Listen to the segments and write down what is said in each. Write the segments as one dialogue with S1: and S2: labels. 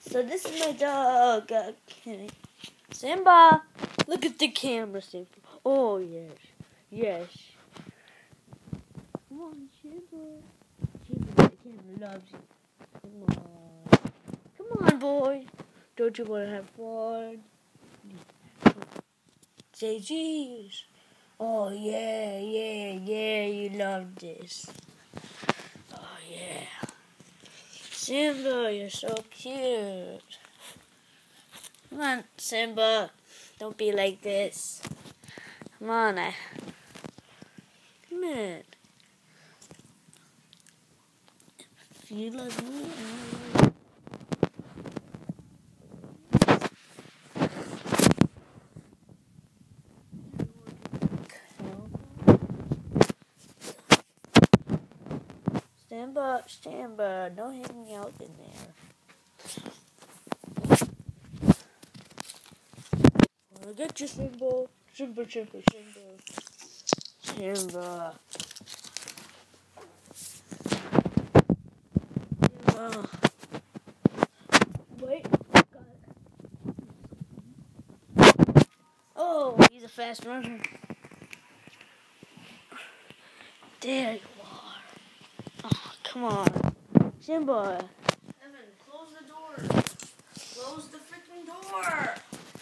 S1: So this is my dog. Okay. Simba, look at the camera, Simba. Oh yes, yes. Come on, Simba. Simba, the camera loves you. Come on, come on, boy. Don't you want to have fun? Say cheese. Oh yeah, yeah, yeah. You love this. Oh yeah. Simba, you're so cute. Come on, Simba. Don't be like this. Come on, come on. If you love me, I love you. Simba, don't hang me out in there. I'll get you, Simba. Simba. Simba. Wait. Oh, he's a fast runner. There you are. Oh, come on. Simba.
S2: Evan, close the door. Close the freaking door.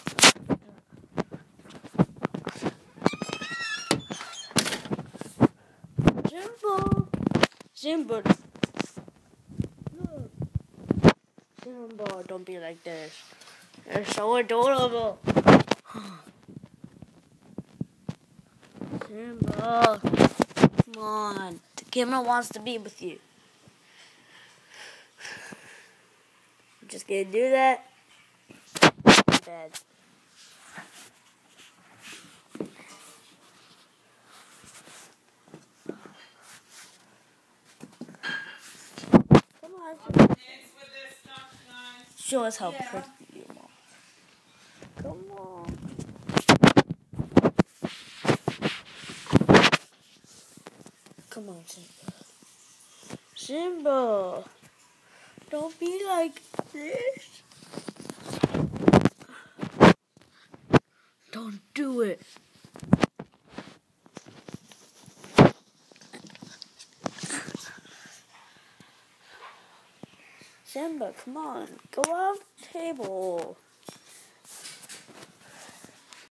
S1: Simba. Look. Simba, don't be like this. You're so adorable. Simba. Come on. The camera wants to be with you. I'm just gonna do that. Bad. Come on. Show us how pretty you are. Come on. Come on, Simba. Simba. Don't be like this. Don't do it. Simba, come on. Go off the table.